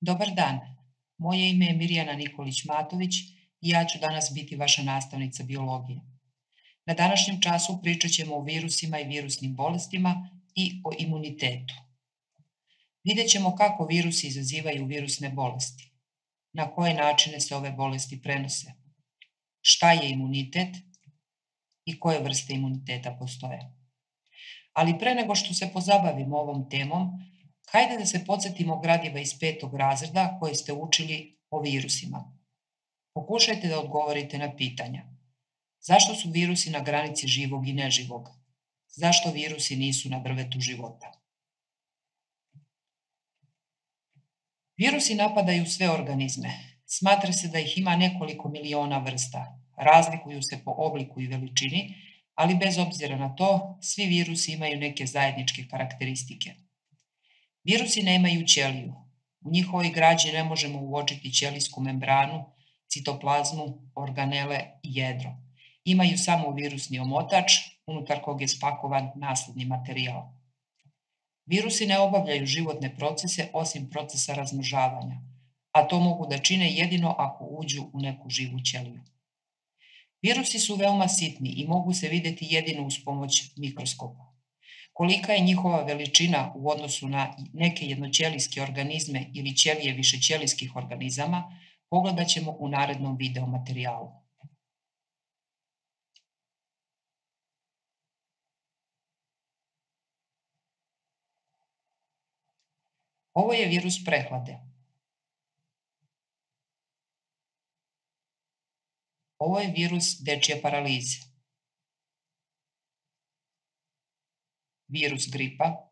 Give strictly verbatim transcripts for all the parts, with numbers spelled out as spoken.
Dobar dan, moje ime je Mirjana Nikolić-Matović i ja ću danas biti vaša nastavnica biologije. Na današnjem času pričat ćemo o virusima i virusnim bolestima i o imunitetu. Vidjet ćemo kako virusi izazivaju virusne bolesti, na koje načine se ove bolesti prenose, šta je imunitet i koje vrste imuniteta postoje. Ali pre nego što se pozabavimo ovom temom, hajde da se podsjetimo gradiva iz petog razreda koje ste učili o virusima. Pokušajte da odgovorite na pitanja. Zašto su virusi na granici živog i neživog? Zašto virusi nisu na drvetu života? Virusi napadaju sve organizme. Smatra se da ih ima nekoliko miliona vrsta. Razlikuju se po obliku i veličini, ali bez obzira na to, svi virusi imaju neke zajedničke karakteristike. Virusi nemaju ćeliju. U njihovoj građi ne možemo uočiti ćelijsku membranu, citoplazmu, organele i jedro. Imaju samo virusni omotač, unutar kog je spakovan nasledni materijal. Virusi ne obavljaju životne procese osim procesa razmnožavanja, a to mogu da čine jedino ako uđu u neku živu ćeliju. Virusi su veoma sitni i mogu se videti jedino uz pomoć mikroskopa. Kolika je njihova veličina u odnosu na neke jednoćelijske organizme ili ćelije višećelijskih organizama, pogledat ćemo u narednom video materijalu. Ovo je virus prehlade. Ovo je virus dečje paralize. Virus gripa.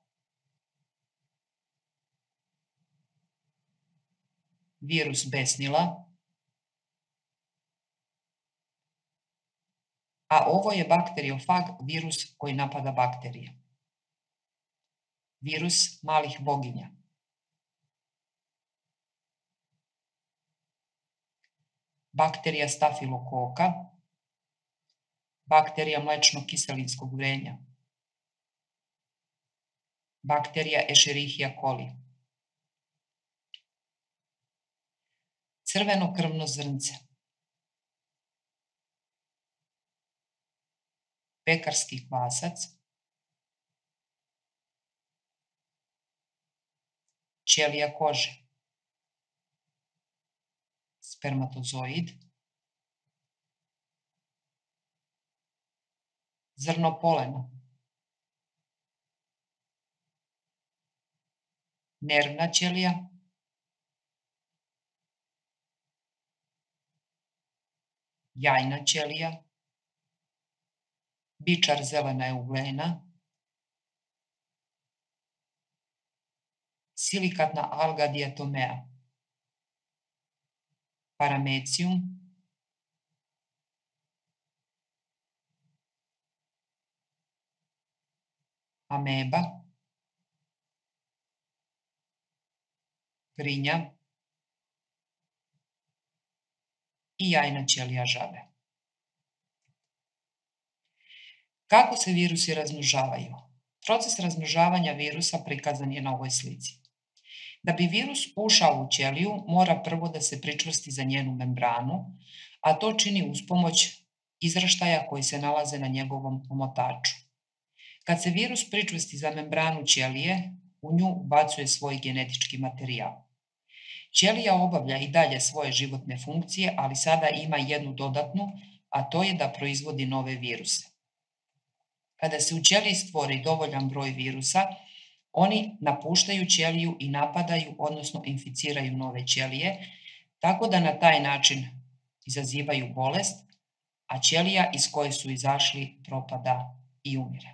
Virus besnila. A ovo je bakteriofag, virus koji napada bakterije. Virus malih boginja. Bakterija stafilokoka. Bakterija mlečno-kiselinskog vrenja. Bakterija Escherichia coli. Crveno krvno zrnce. Pekarski kvasac. Ćelija kože. Spermatozoid. Zrno polena. Nervna ćelija. Jajna ćelija. Bičar zelena eugena. Silikatna alga diatomea. Paramecium. Ameba. Grinja i jajna ćelija žabe. Kako se virusi razmnožavaju? Proces razmnožavanja virusa prikazan je na ovoj slici. Da bi virus ušao u ćeliju, mora prvo da se pričvrsti za njenu membranu, a to čini uz pomoć izraštaja koji se nalaze na njegovom omotaču. Kad se virus pričvrsti za membranu ćelije, u nju ubacuje svoj genetički materijal. Ćelija obavlja i dalje svoje životne funkcije, ali sada ima jednu dodatnu, a to je da proizvodi nove viruse. Kada se u ćeliji stvori dovoljan broj virusa, oni napuštaju ćeliju i napadaju, odnosno inficiraju nove ćelije, tako da na taj način izazivaju bolest, a ćelija iz koje su izašli propada i umire.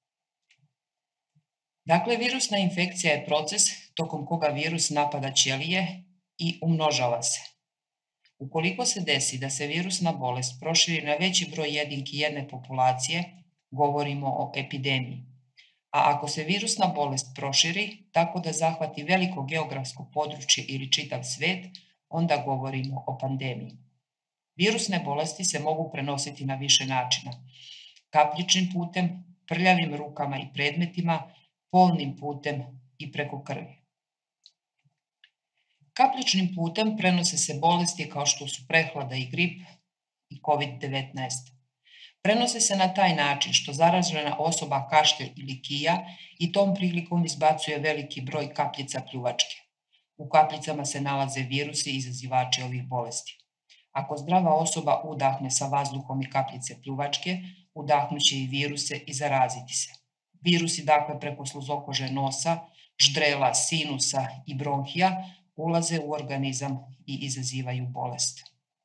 Dakle, virusna infekcija je proces tokom koga virus napada ćelije i umnožava se. Ukoliko se desi da se virusna bolest proširi na veći broj jedinki jedne populacije, govorimo o epidemiji. A ako se virusna bolest proširi tako da zahvati veliko geografsko područje ili čitav svet, onda govorimo o pandemiji. Virusne bolesti se mogu prenositi na više načina. Kapljičnim putem, prljavim rukama i predmetima, polnim putem i preko krvi. Kapljičnim putem prenose se bolesti kao što su prehlada i grip i kovid devetnaest. Prenose se na taj način što zaražena osoba kašlje ili kija i tom prilikom izbacuje veliki broj kapljica pljuvačke. U kapljicama se nalaze virusi izazivači ovih bolesti. Ako zdrava osoba udahne sa vazduhom i kapljice pljuvačke, udahnuće i viruse i zaraziti se. Virusi, dakle, preko sluzokože nosa, ždrela, sinusa i bronhija ulaze u organizam i izazivaju bolest.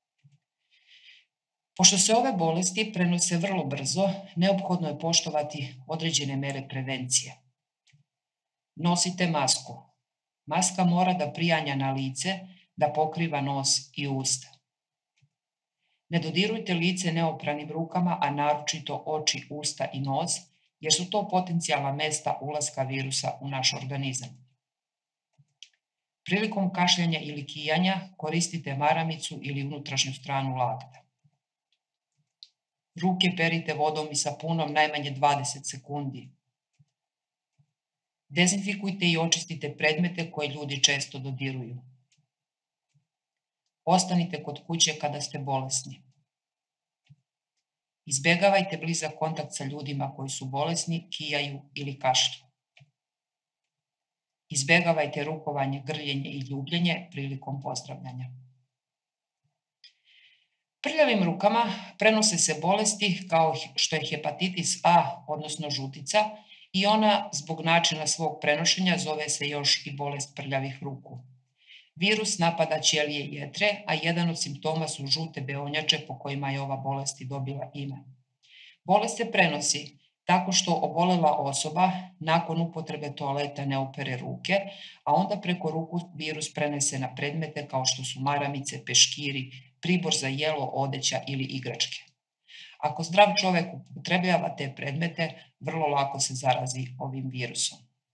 Pošto se ove bolesti prenose vrlo brzo, neophodno je poštovati određene mere prevencije. Nosite masku. Maska mora da prijanja na lice, da pokriva nos i usta. Ne dodirujte lice neopranim rukama, a naročito oči, usta i nos, jer su to potencijalna mesta ulaska virusa u naš organizam. Prilikom kašljanja ili kijanja koristite maramicu ili unutrašnju stranu lakta. Ruke perite vodom i sapunom najmanje dvadeset sekundi. Dezinfikujte i očistite predmete koje ljudi često dodiruju. Ostanite kod kuće kada ste bolesni. Izbegavajte blizak kontakt sa ljudima koji su bolesni, kijaju ili kašlju. Izbegavajte rukovanje, grljenje i ljubljenje prilikom pozdravljanja. Prljavim rukama prenose se bolesti kao što je hepatitis A, odnosno žutica, i ona zbog načina svog prenošenja zove se još i bolest prljavih ruku. Virus napada ćelije jetre, a jedan od simptoma su žute beonjače po kojima je ova bolest i dobila ime. Bolest se prenosi tako što obolela osoba nakon upotrebe toaleta ne opere ruke, a onda preko ruku virus prenese na predmete kao što su maramice, peškiri, pribor za jelo, odeća ili igračke. Ako zdrav čovek upotrebljava te predmete, vrlo lako se zarazi ovim virusom.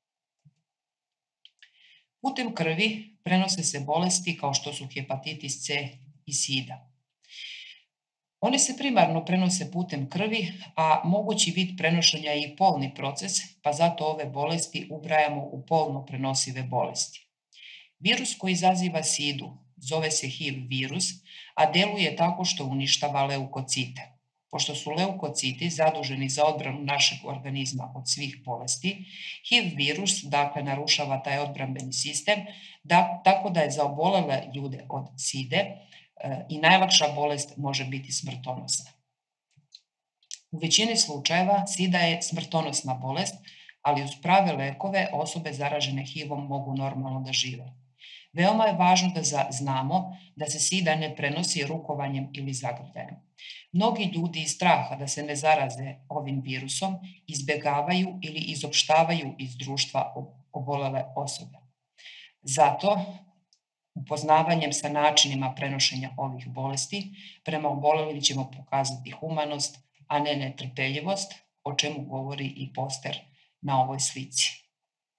Putem krvi prenose se bolesti kao što su hepatitis C i sida. One se primarno prenose putem krvi, a mogući vid prenošenja je i polni proces, pa zato ove bolesti ubrajamo u polno prenosive bolesti. Virus koji izaziva sidu zove se H I V virus, a deluje tako što uništava leukocite. Pošto su leukociti zaduženi za odbranu našeg organizma od svih bolesti, H I V virus, dakle, narušava taj odbrambeni sistem, da, tako da je za obolele ljude od side e, i najlakša bolest može biti smrtonosna. U većini slučajeva sida je smrtonosna bolest, ali uz prave lekove osobe zaražene H I V-om mogu normalno da žive. Veoma je važno da znamo da se sida ne prenosi rukovanjem ili zagrljajem. Mnogi ljudi iz straha da se ne zaraze ovim virusom izbegavaju ili izopštavaju iz društva obolele osobe. Zato, upoznavanjem sa načinima prenošenja ovih bolesti, prema obolelim ćemo pokazati humanost, a ne netrpeljivost, o čemu govori i poster na ovoj slici.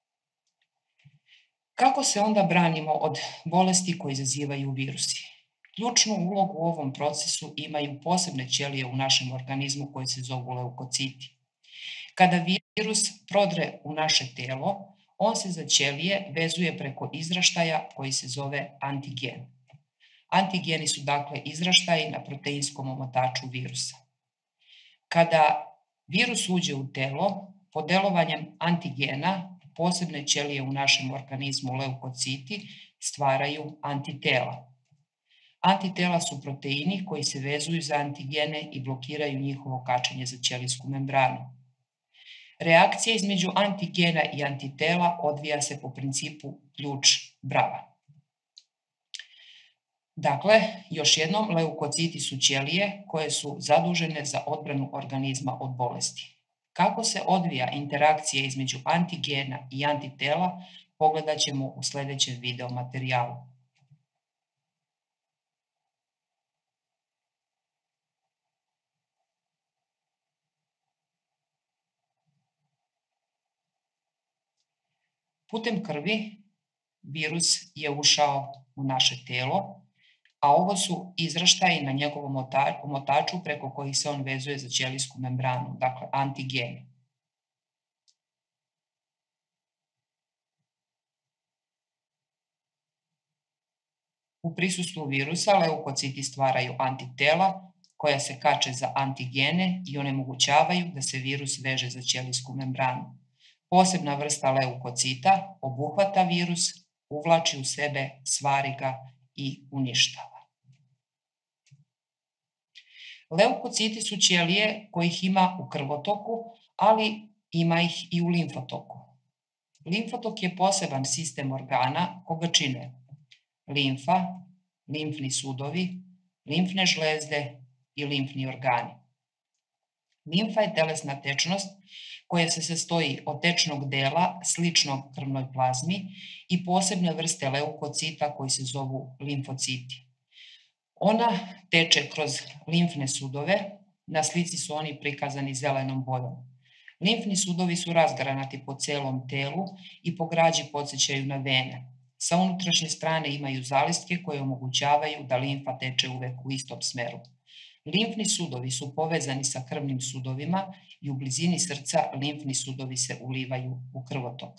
Kako se onda branimo od bolesti koje izazivaju virusi? Ključnu ulogu u ovom procesu imaju posebne ćelije u našem organizmu koje se zovu leukociti. Kada virus prodre u naše telo, on se za ćelije vezuje preko izraštaja koji se zove antigen. Antigeni su dakle izraštaji na proteinskom omotaču virusa. Kada virus uđe u telo, pod delovanjem antigena posebne ćelije u našem organizmu, leukociti, stvaraju antitela. Antitela su proteini koji se vezuju za antigene i blokiraju njihovo kačenje za ćelijsku membranu. Reakcija između antigena i antitela odvija se po principu ključ-brava. Dakle, još jednom, leukociti su ćelije koje su zadužene za odbranu organizma od bolesti. Kako se odvija interakcija između antigena i antitela, pogledat ćemo u sljedećem video materijalu. Putem krvi virus je ušao u naše telo, a ovo su izraštaji na njegovom omotaču preko kojih se on vezuje za ćelijsku membranu, dakle antigeni. U prisustvu virusa leukociti stvaraju antitela koja se kače za antigene i onemogućavaju da se virus veže za ćelijsku membranu. Posebna vrsta leukocita obuhvata virus, uvlači u sebe, stvari ga i uništava. Leukociti su ćelije kojih ima u krvotoku, ali ima ih i u limfotoku. Limfotok je poseban sistem organa koga čine limfa, limfni sudovi, limfne žlezde i limfni organi. Limfa je telesna tečnost koja se sastoji od tečnog dela sličnog krvnoj plazmi i posebne vrste leukocita koji se zovu limfociti. Ona teče kroz limfne sudove, na slici su oni prikazani zelenom bojom. Limfni sudovi su razgranati po celom telu i po građi podsjećaju na vene. Sa unutrašnje strane imaju zalistke koje omogućavaju da limfa teče uvek u istom smeru. Limfni sudovi su povezani sa krvnim sudovima i u blizini srca limfni sudovi se ulivaju u krvotok.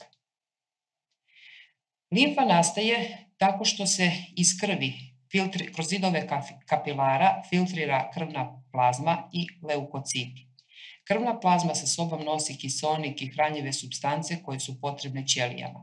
Limfa nastaje tako što se iz krvi filtri, kroz zidove kapilara filtrira krvna plazma i leukociti. Krvna plazma sa sobom nosi kiseonik i hranjive supstance koje su potrebne ćelijama.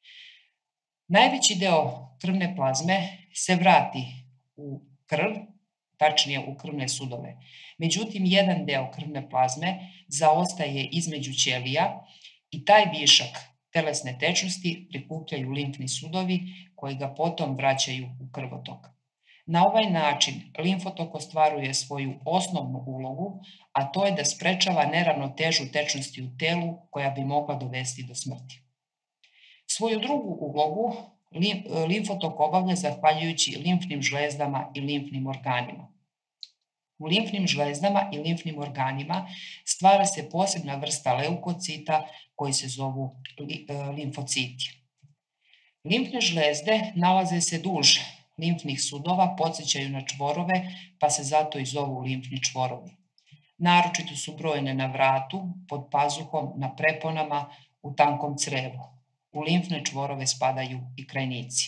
Najveći deo krvne plazme se vrati u krv, tačnije u krvne sudove. Međutim, jedan deo krvne plazme zaostaje između ćelija i taj višak telesne tečnosti prikupljaju limfni sudovi koji ga potom vraćaju u krvotok. Na ovaj način limfotok ostvaruje svoju osnovnu ulogu, a to je da sprečava neravnotežu tečnosti u telu koja bi mogla dovesti do smrti. Svoju drugu ulogu limfotok obavlja zahvaljujući limfnim žlezdama i limfnim organima. U limfnim žlezdama i limfnim organima stvara se posebna vrsta leukocita koji se zovu limfociti. Limfne žlezde nalaze se duž limfnih sudova, podsjećaju na čvorove, pa se zato i zovu limfni čvorovi. Naročito su brojne na vratu, pod pazuhom, na preponama, u tankom crevu. U limfne čvorove spadaju i krajnici.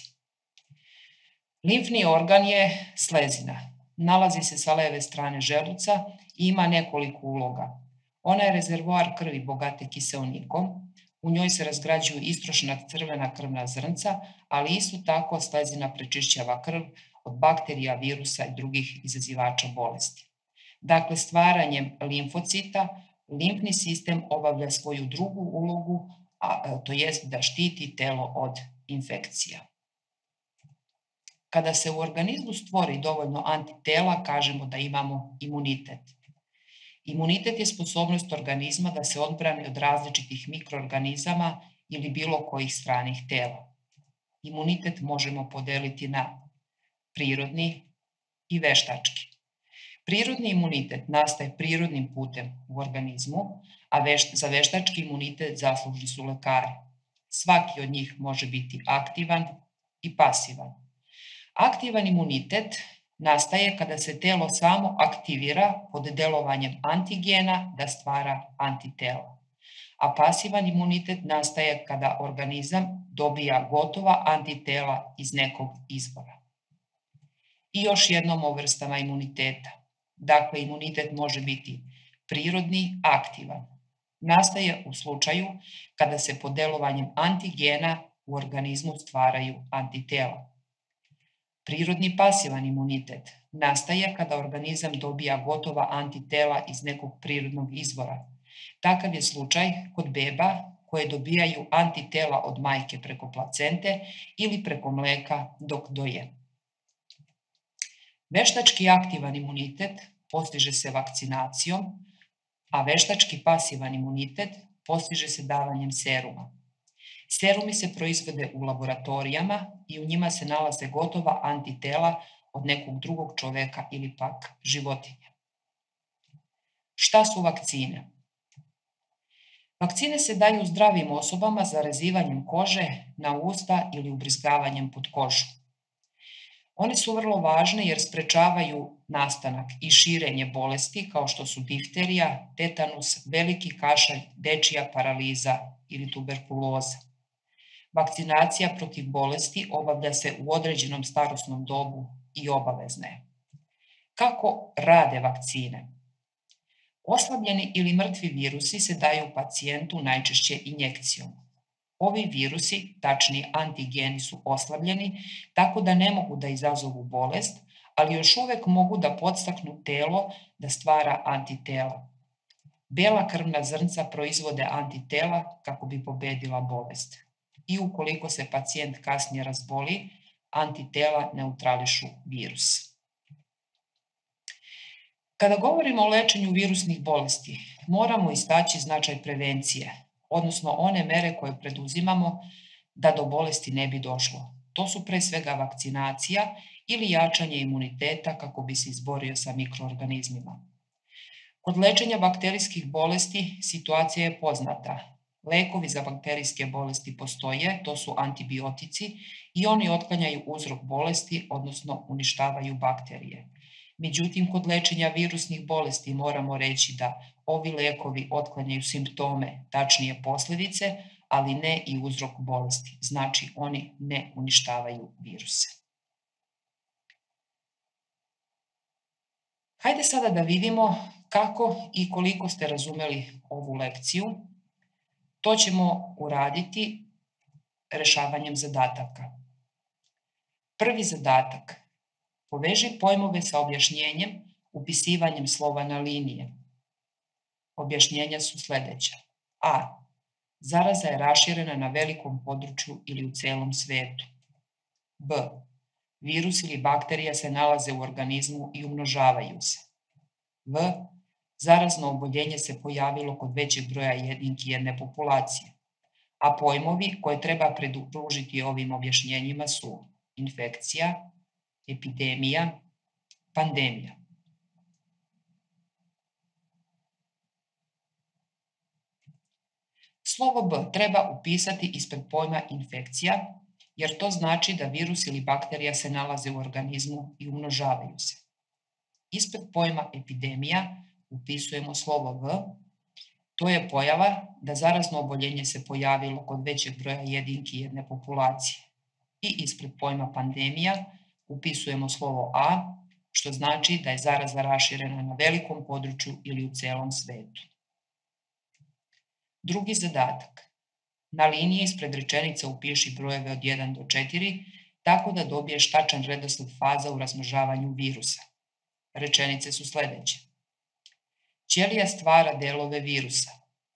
Limfni organ je slezina. Nalazi se sa leve strane želuca i ima nekoliko uloga. Ona je rezervoar krvi bogate kiseonikom, u njoj se razgrađuju istrošena crvena krvna zrnca, ali isto tako slezina prečišćava krv od bakterija, virusa i drugih izazivača bolesti. Dakle, stvaranjem limfocita, limfni sistem obavlja svoju drugu ulogu, a to jest da štiti telo od infekcija. Kada se u organizmu stvori dovoljno antitela, kažemo da imamo imunitet. Imunitet je sposobnost organizma da se odbrani od različitih mikroorganizama ili bilo kojih stranih tela. Imunitet možemo podeliti na prirodni i veštački. Prirodni imunitet nastaje prirodnim putem u organizmu, a veš, za veštački imunitet zaslužni su lekari. Svaki od njih može biti aktivan i pasivan. Aktivan imunitet nastaje kada se telo samo aktivira pod delovanjem antigena da stvara antitela. A pasivan imunitet nastaje kada organizam dobija gotova antitela iz nekog izvora. I još jednom o vrstama imuniteta. Dakle, imunitet može biti prirodni, aktivan. Nastaje u slučaju kada se pod delovanjem antigena u organizmu stvaraju antitela. Prirodni pasivan imunitet nastaje kada organizam dobija gotova antitela iz nekog prirodnog izvora. Takav je slučaj kod beba koje dobijaju antitela od majke preko placente ili preko mleka dok doje. Veštački aktivan imunitet postiže se vakcinacijom, a veštački pasivan imunitet postiže se davanjem seruma. Serumi se proizvode u laboratorijama i u njima se nalaze gotova antitela od nekog drugog čoveka ili pak životinje. Šta su vakcine? Vakcine se daju zdravim osobama zarazivanjem kože na usta ili ubrizgavanjem pod kožu. One su vrlo važne jer sprečavaju nastanak i širenje bolesti kao što su difterija, tetanus, veliki kašalj, dečija paraliza ili tuberkuloza. Vakcinacija protiv bolesti obavlja se u određenom starosnom dobu i obavezna je. Kako rade vakcine? Oslabljeni ili mrtvi virusi se daju pacijentu najčešće injekcijom. Ovi virusi, tačnije antigeni, su oslabljeni, tako da ne mogu da izazovu bolest, ali još uvek mogu da podstaknu telo da stvara antitela. Bela krvna zrnca proizvode antitela kako bi pobedila bolest. I ukoliko se pacijent kasnije razboli, antitela neutrališu virus. Kada govorimo o lečenju virusnih bolesti, moramo istaći značaj prevencije, odnosno one mere koje preduzimamo da do bolesti ne bi došlo. To su pre svega vakcinacija ili jačanje imuniteta kako bi se izborio sa mikroorganizmima. Kod lečenja bakterijskih bolesti situacija je poznata. Lekovi za bakterijske bolesti postoje, to su antibiotici i oni otklanjaju uzrok bolesti, odnosno uništavaju bakterije. Međutim, kod lečenja virusnih bolesti moramo reći da ovi lekovi otklanjaju simptome, tačnije posljedice, ali ne i uzrok bolesti. Znači, oni ne uništavaju viruse. Hajde sada da vidimo kako i koliko ste razumeli ovu lekciju. To ćemo uraditi rešavanjem zadataka. Prvi zadatak. Poveži pojmove sa objašnjenjem upisivanjem slova na linije. Objašnjenja su sledeća. A. Zaraza je raširena na velikom području ili u celom svetu. B. Virus ili bakterija se nalaze u organizmu i umnožavaju se. V. Zarazno oboljenje se pojavilo kod većeg broja jedinki jedne populacije. A pojmovi koje treba pridružiti ovim objašnjenjima su infekcija, epidemija, pandemija. Slovo B treba upisati ispred pojma infekcija, jer to znači da virus ili bakterija se nalaze u organizmu i umnožavaju se. Ispred pojma epidemija upisujemo slovo V, to je pojava da zarazno oboljenje se pojavilo kod većeg broja jedinki jedne populacije. I ispred pojma pandemija upisujemo slovo A, što znači da je zaraza raširena na velikom području ili u celom svetu. Drugi zadatak. Na liniji ispred rečenice upiši brojeve od jedan do četiri, tako da dobiješ tačan redosled faza u razmnožavanju virusa. Rečenice su sledeće. Ćelija stvara delove virusa.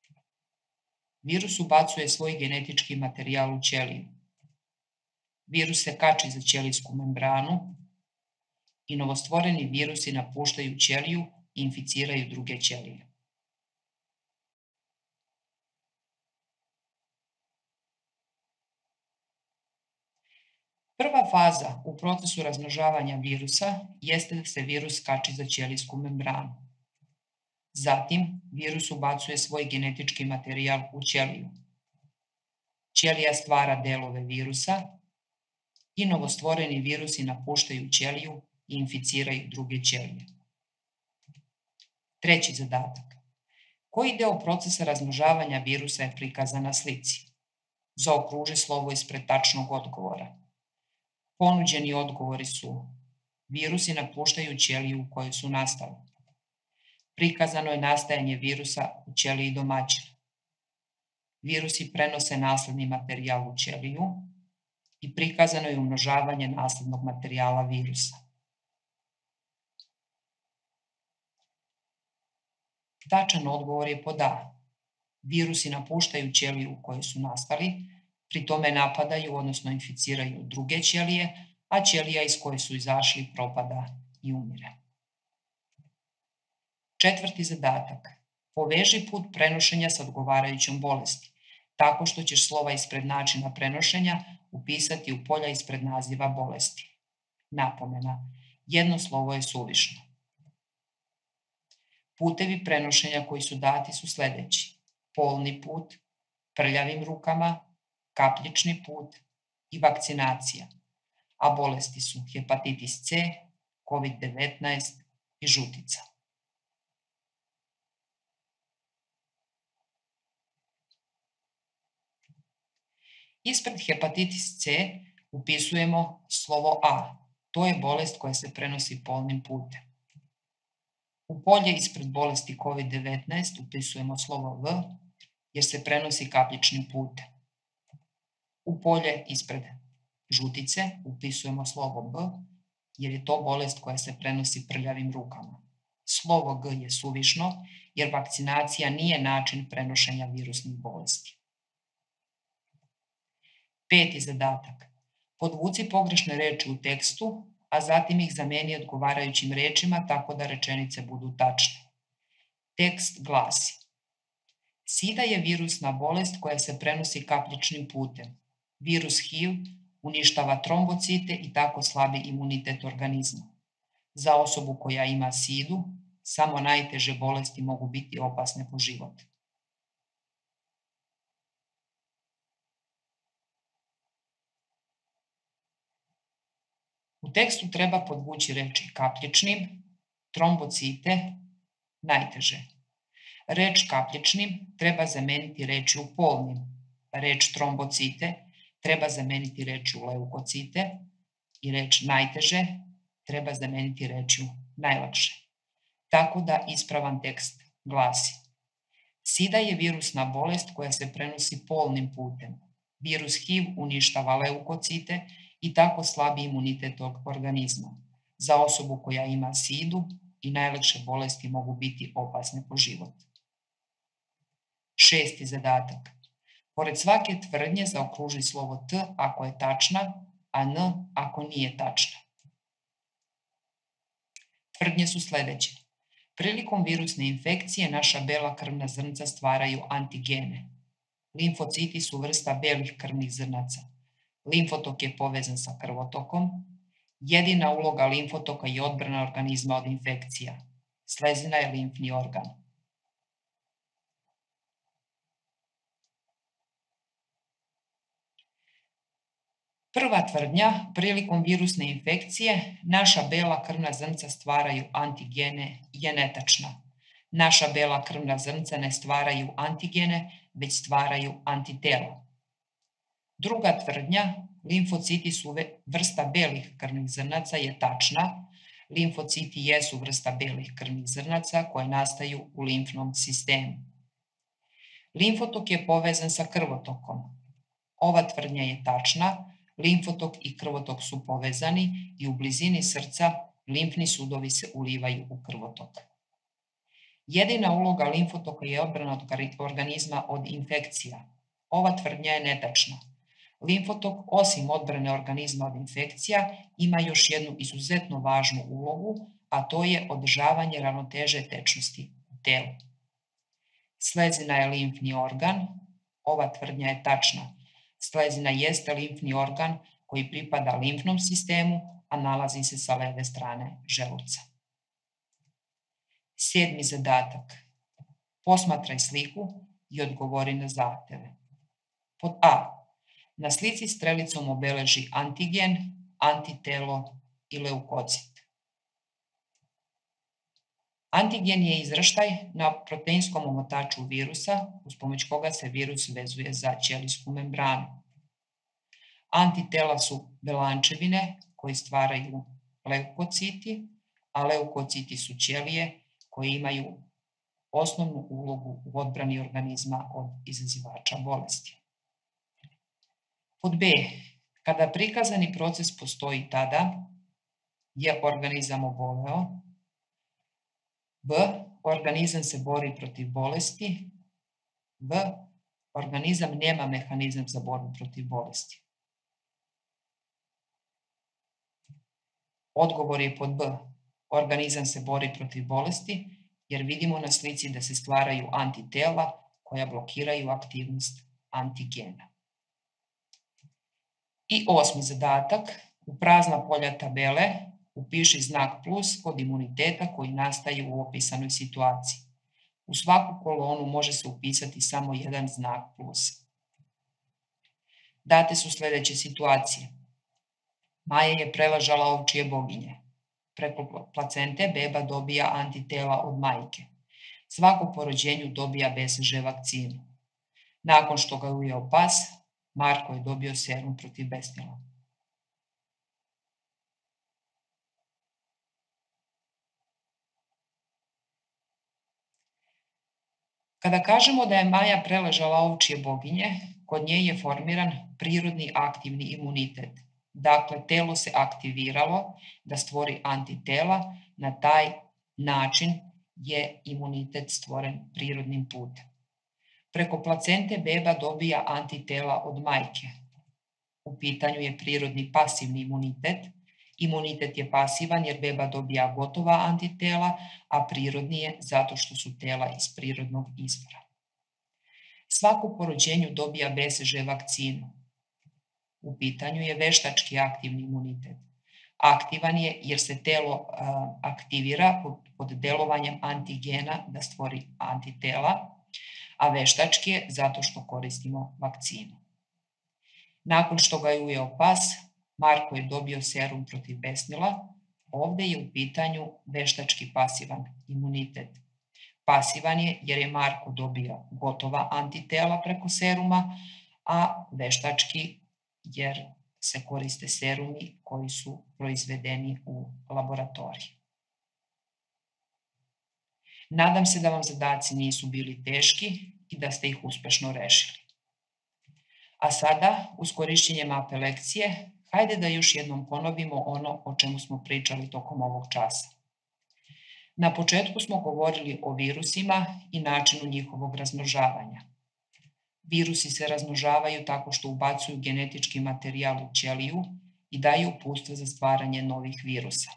Virus ubacuje svoj genetički materijal u ćeliju. Virus se kači za ćelijsku membranu i novostvoreni virusi napuštaju ćeliju i inficiraju druge ćelije. Prva faza u procesu razmnožavanja virusa jeste da se virus kači za ćelijsku membranu. Zatim, virus ubacuje svoj genetički materijal u ćeliju. Ćelija stvara delove virusa i novostvoreni virusi napuštaju ćeliju i inficiraju druge ćelije. Treći zadatak. Koji deo procesa razmnožavanja virusa je prikazan na slici? Zaokruži slovo ispred tačnog odgovora. Ponuđeni odgovori su: virusi napuštaju ćeliju u kojoj su nastali. Prikazano je nastajanje virusa u ćeliji domaćina. Virusi prenose nasledni materijal u ćeliju i prikazano je umnožavanje naslednog materijala virusa. Tačan odgovor je pod A. Virusi napuštaju ćeliju u kojoj su nastali, pri tome napadaju, odnosno inficiraju druge ćelije, a ćelija iz koje su izašli propada i umire. Četvrti zadatak. Poveži put prenošenja sa odgovarajućom bolesti, tako što ćeš slova ispred načina prenošenja upisati u polja ispred naziva bolesti. Napomena. Jedno slovo je suvišno. Putevi prenošenja koji su dati su sledeći: polni put, prljavim rukama, kapljični put i vakcinacija, a bolesti su hepatitis C, kovid devetnaest i žutica. Ispred hepatitis C upisujemo slovo A. To je bolest koja se prenosi polnim putem. U polje ispred bolesti kovid devetnaest upisujemo slovo V, jer se prenosi kapljičnim putem. U polje ispred žutice upisujemo slovo B, jer je to bolest koja se prenosi prljavim rukama. Slovo G je suvišno, jer vakcinacija nije način prenošenja virusnih bolesti. Peti zadatak. Podvuci pogrešne reči u tekstu, a zatim ih zameni odgovarajućim rečima tako da rečenice budu tačne. Tekst glasi: SIDA je virusna bolest koja se prenosi kapljičnim putem. Virus H I V uništava trombocite i tako slabi imunitet organizma. Za osobu koja ima sidu, samo najteže bolesti mogu biti opasne po život. U tekstu treba podvući reči kapljičnim, trombocite, najteže. Reč kapljičnim treba zameniti rečju polnim. Reč trombocite treba zameniti rečju leukocite i reč najteže treba zameniti rečju najlakše. Tako da ispravan tekst glasi: SIDA je virusna bolest koja se prenosi polnim putem. Virus H I V uništava leukocite i tako slabi imunitet organizma. Za osobu koja ima sidu i najlakše bolesti mogu biti opasne po život. Šesti zadatak. Pored svake tvrdnje zaokruži slovo T ako je tačna, a N ako nije tačna. Tvrdnje su sledeće. Prilikom virusne infekcije naša bela krvna zrnca stvaraju antigene. Limfociti su vrsta belih krvnih zrnaca. Limfotok je povezan sa krvotokom. Jedina uloga limfotoka je odbrana organizma od infekcija. Slezina je limfni organ. Prva tvrdnja, prilikom virusne infekcije, naša bela krvna zrnca stvaraju antigene, je netačna. Naša bela krvna zrnca ne stvaraju antigene, već stvaraju antitela. Druga tvrdnja, limfociti su vrsta belih krvnih zrnaca, je tačna. Limfociti jesu vrsta belih krvnih zrnaca koje nastaju u limfnom sistemu. Limfotok je povezan sa krvotokom. Ova tvrdnja je tačna. Limfotok i krvotok su povezani i u blizini srca limfni sudovi se ulivaju u krvotok. Jedina uloga limfotoka je odbrana od organizma od infekcija. Ova tvrdnja je netačna. Limfotok, osim odbrane organizma od infekcija, ima još jednu izuzetno važnu ulogu, a to je održavanje ravnoteže tečnosti u telu. Slezina je limfni organ. Ova tvrdnja je tačna. Slezina jeste limfni organ koji pripada limfnom sistemu, a nalazi se sa leve strane želuca. Sedmi zadatak. Posmatraj sliku i odgovori na zahteve. Pod A. Na slici strelicom obeleži antigen, antitelo i leukocit. Antigen je izraštaj na proteinskom omotaču virusa, uz pomoć koga se virus vezuje za ćelijsku membranu. Antitela su belančevine koji stvaraju leukociti, a leukociti su ćelije koje imaju osnovnu ulogu u odbrani organizma od izazivača bolesti. Pod B. Kada prikazani proces postoji, tada je organizam oboleo. B. Organizam se bori protiv bolesti. V. Organizam nema mehanizam za borbu protiv bolesti. Odgovor je pod B. Organizam se bori protiv bolesti jer vidimo na slici da se stvaraju antitela koja blokiraju aktivnost antigena. I osmi zadatak. U prazna polja tabele upiši znak plus kod imuniteta koji nastaje u opisanoj situaciji. U svaku kolonu može se upisati samo jedan znak plus. Date su sledeće situacije. Maja je preležala ovčije boginje. Preko placente beba dobija antitela od majke. Svako po rođenju dobija B C G vakcinu. Nakon što ga je ujeo pas, Marko je dobio serum protiv besnila. Kada kažemo da je Maja preležala ovčje boginje, kod nje je formiran prirodni aktivni imunitet. Dakle, telo se aktiviralo da stvori antitela, na taj način je imunitet stvoren prirodnim putem. Preko placente beba dobija antitela od majke. U pitanju je prirodni pasivni imunitet. Imunitet je pasivan jer beba dobija gotova antitela, a prirodni je zato što su tela iz prirodnog izvora. Svako po rođenju dobija B C G vakcinu. U pitanju je veštački aktivni imunitet. Aktivan je jer se telo a, aktivira pod, pod delovanjem antigena da stvori antitela, a veštački je zato što koristimo vakcinu. Nakon što ga je ujeo pas, Marko je dobio serum protiv besnila. Ovde je u pitanju veštački pasivan imunitet. Pasivan je jer je Marko dobio gotova antitela preko seruma, a veštački jer se koriste serumi koji su proizvedeni u laboratoriji. Nadam se da vam zadaci nisu bili teški i da ste ih uspešno rešili. A sada, uz korišćenje mape lekcije, hajde da još jednom ponovimo ono o čemu smo pričali tokom ovog časa. Na početku smo govorili o virusima i načinu njihovog razmnožavanja. Virusi se razmnožavaju tako što ubacuju genetički materijal u ćeliju i daju uputstva za stvaranje novih virusa.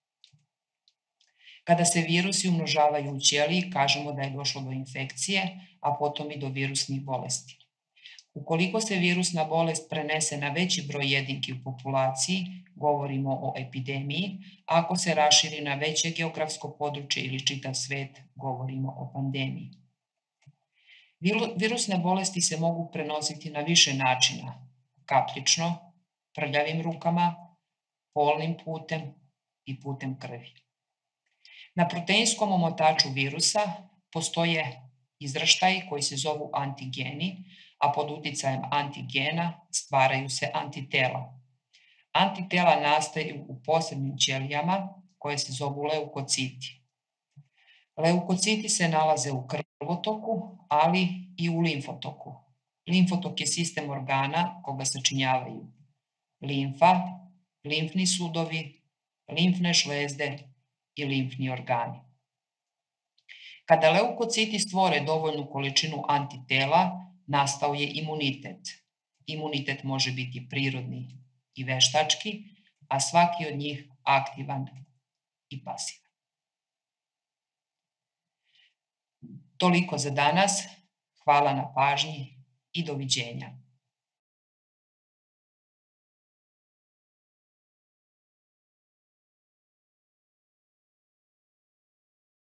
Kada se virusi umnožavaju u ćeliji, kažemo da je došlo do infekcije, a potom i do virusnih bolesti. Ukoliko se virusna bolest prenese na veći broj jedinki u populaciji, govorimo o epidemiji, a ako se raširi na veće geografsko područje ili čitav svet, govorimo o pandemiji. Virusne bolesti se mogu prenositi na više načina, kapljično, prljavim rukama, polnim putem i putem krvi. Na proteinskom omotaču virusa postoje izraštaji koji se zovu antigeni, a pod uticajem antigena stvaraju se antitela. Antitela nastaju u posebnim ćelijama koje se zovu leukociti. Leukociti se nalaze u krvotoku, ali i u limfotoku. Limfotok je sistem organa koga sačinjavaju limfa, limfni sudovi, limfne žlezde i limfni organi. Kada leukociti stvore dovoljnu količinu antitela, nastao je imunitet. Imunitet može biti prirodni i veštački, a svaki od njih aktivan i pasivan. Toliko za danas. Hvala na pažnji i doviđenja.